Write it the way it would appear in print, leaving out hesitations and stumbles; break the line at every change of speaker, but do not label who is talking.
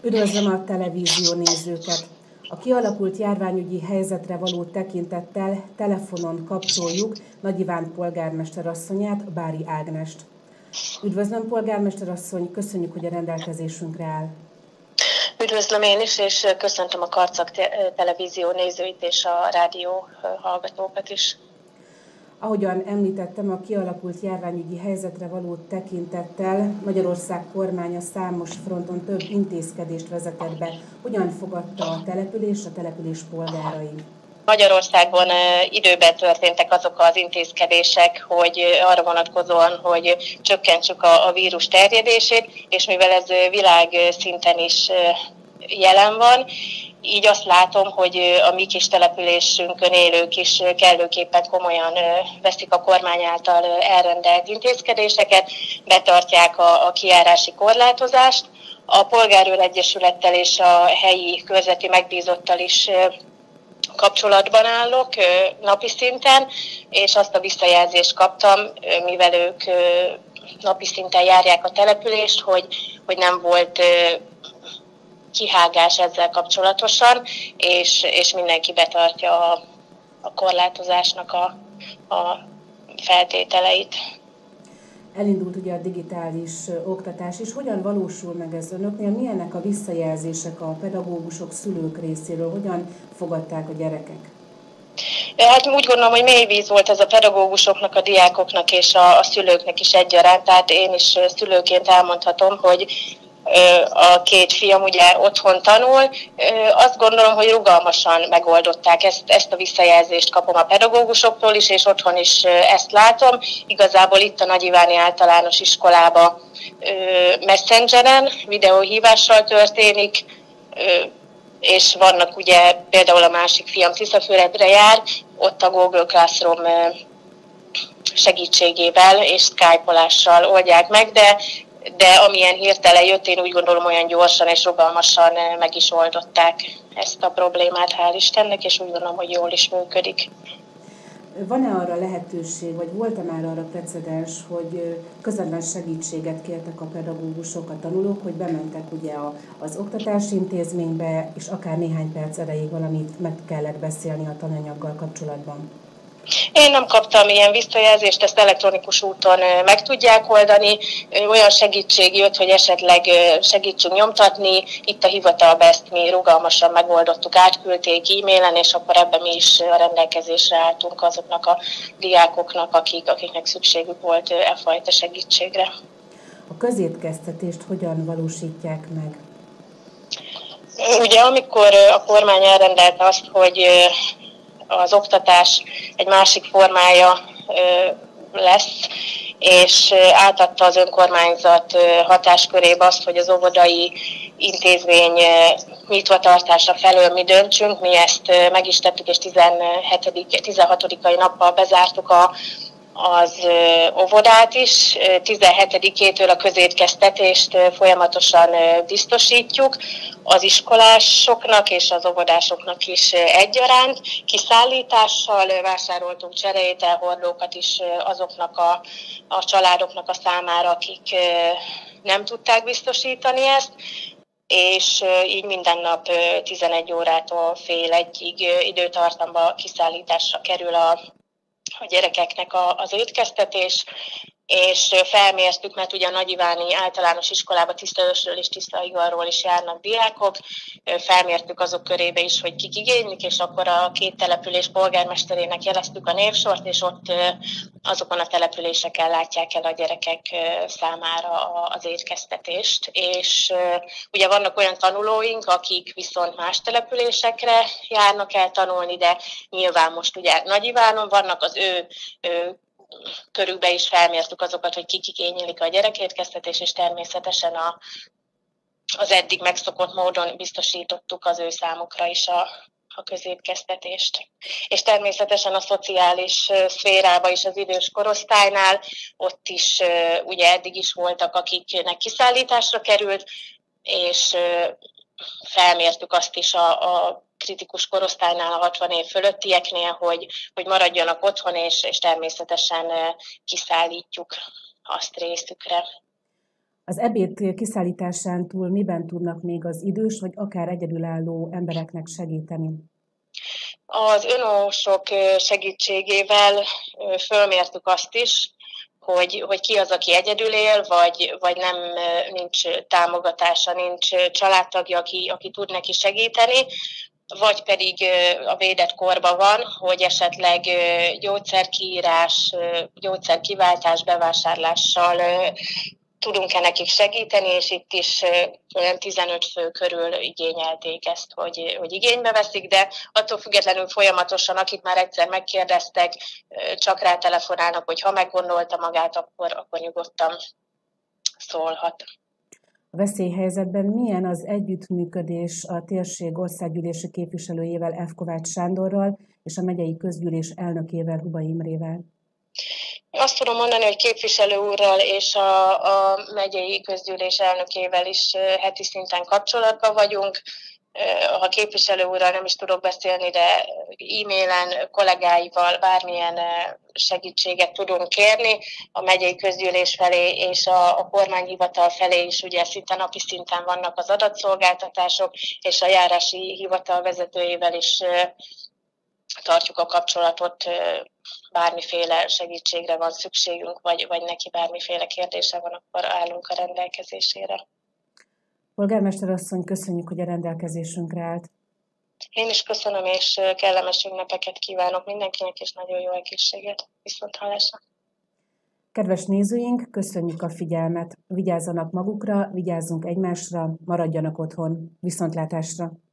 Üdvözlöm a televízió nézőket! A kialakult járványügyi helyzetre való tekintettel telefonon kapcsoljuk Nagy Iván polgármester asszonyát, Bári Ágnest. Üdvözlöm, polgármester asszony, köszönjük, hogy a rendelkezésünkre áll.
Üdvözlöm én is, és köszöntöm a Karcag televízió nézőit és a rádió hallgatókat is.
Ahogyan említettem, a kialakult járványügyi helyzetre való tekintettel Magyarország kormánya számos fronton több intézkedést vezetett be. Hogyan fogadta a település polgárai?
Magyarországon időben történtek azok az intézkedések, hogy arra vonatkozóan, hogy csökkentsük a vírus terjedését, és mivel ez világszinten is jelen van, így azt látom, hogy a mi kis településünkön élők is kellőképpen komolyan veszik a kormány által elrendelt intézkedéseket, betartják a kijárási korlátozást. A Polgárőr Egyesülettel és a helyi körzeti megbízottal is kapcsolatban állok napi szinten, és azt a visszajelzést kaptam, mivel ők napi szinten járják a települést, hogy nem volt kihágás ezzel kapcsolatosan, és mindenki betartja a korlátozásnak a feltételeit.
Elindult ugye a digitális oktatás is. Hogyan valósul meg ez önöknél? Milyenek a visszajelzések a pedagógusok, szülők részéről? Hogyan fogadták a gyerekek?
Hát úgy gondolom, hogy mély víz volt ez a pedagógusoknak, a diákoknak és a szülőknek is egyaránt. Tehát én is szülőként elmondhatom, hogy a két fiam ugye otthon tanul. Azt gondolom, hogy rugalmasan megoldották. Ezt a visszajelzést kapom a pedagógusoktól is, és otthon is ezt látom. Igazából itt a Nagy Iváni Általános Iskolában Messengeren, videóhívással történik, és vannak ugye például a másik fiam Tiszafüredre jár, ott a Google Classroom segítségével és Skype-olással oldják meg, de amilyen hirtelen jött, én úgy gondolom, olyan gyorsan és rugalmasan meg is oldották ezt a problémát, hál' Istennek, és úgy gondolom, hogy jól is működik.
Van-e arra lehetőség, vagy volt-e már arra precedens, hogy közvetlen segítséget kértek a pedagógusok, a tanulók, hogy bementek ugye az oktatási intézménybe, és akár néhány perc erejéig valamit meg kellett beszélni a tananyaggal kapcsolatban?
Én nem kaptam ilyen visszajelzést, ezt elektronikus úton meg tudják oldani. Olyan segítség jött, hogy esetleg segítsünk nyomtatni. Itt a hivatalban ezt mi rugalmasan megoldottuk, átküldték e-mailen, és akkor ebben mi is a rendelkezésre álltunk azoknak a diákoknak, akiknek szükségük volt e fajta segítségre.
A közétkeztetést hogyan valósítják meg?
Ugye amikor a kormány elrendelte azt, hogy az oktatás egy másik formája lesz, és átadta az önkormányzat hatáskörébe azt, hogy az óvodai intézmény nyitvatartása felől mi döntsünk. Mi ezt meg is tettük, és 16. nappal bezártuk az óvodát is. 17-től a közétkeztetést folyamatosan biztosítjuk az iskolásoknak és az óvodásoknak is egyaránt. Kiszállítással vásároltunk csereételhordókat is azoknak a családoknak a számára, akik nem tudták biztosítani ezt, és így minden nap 11 órától fél egyig időtartamban kiszállításra kerül a gyerekeknek az étkeztetés, és felmértük, mert ugye a Nagy Iváni Általános Iskolába Tisztaösről és Tisztaigalról is járnak diákok, felmértük azok körébe is, hogy kik igénylik, és akkor a két település polgármesterének jeleztük a névsort, és ott azokon a településeken látják el a gyerekek számára az étkeztetést. És ugye vannak olyan tanulóink, akik viszont más településekre járnak el tanulni, de nyilván most ugye Nagy Ivánon vannak, az ő körükbe is felmértük azokat, hogy kik igényelik a gyerekétkeztetés, és természetesen az eddig megszokott módon biztosítottuk az ő számukra is a közétkeztetést. És természetesen a szociális szférában is, az idős korosztálynál, ott is ugye eddig is voltak, akiknek kiszállításra került, és felmértük azt is a kritikus korosztálynál, a 60 év fölöttieknél, hogy maradjanak otthon, és természetesen kiszállítjuk azt részükre.
Az ebéd kiszállításán túl miben tudnak még az idős vagy akár egyedülálló embereknek segíteni?
Az önósok segítségével fölmértük azt is, hogy ki az, aki egyedül él, vagy nem, nincs támogatása, nincs családtagja, aki tud neki segíteni, vagy pedig a védett korban van, hogy esetleg gyógyszerkiírás, gyógyszerkiváltás, bevásárlással tudunk-e nekik segíteni, és itt is olyan 15 fő körül igényelték ezt, hogy igénybe veszik, de attól függetlenül folyamatosan, akit már egyszer megkérdeztek, csak rá telefonálnak, hogy ha meggondolta magát, akkor nyugodtan szólhat.
A veszélyhelyzetben milyen az együttműködés a térség országgyűlési képviselőjével, F. Kovács Sándorral és a megyei közgyűlés elnökével, Hubay Imrével?
Azt tudom mondani, hogy képviselő úrral és a megyei közgyűlés elnökével is heti szinten kapcsolatban vagyunk. Ha képviselő úrral nem is tudok beszélni, de e-mailen kollégáival bármilyen segítséget tudunk kérni. A megyei közgyűlés felé és a kormányhivatal felé is ugye szinte napi szinten vannak az adatszolgáltatások, és a járási hivatal vezetőjével is tartjuk a kapcsolatot, bármiféle segítségre van szükségünk, vagy neki bármiféle kérdése van, akkor állunk a rendelkezésére.
Polgármester asszony, köszönjük, hogy a rendelkezésünkre állt.
Én is köszönöm, és kellemes ünnepeket kívánok mindenkinek, és nagyon jó egészséget. Viszonthallásra!
Kedves nézőink, köszönjük a figyelmet! Vigyázzanak magukra, vigyázzunk egymásra, maradjanak otthon. Viszontlátásra!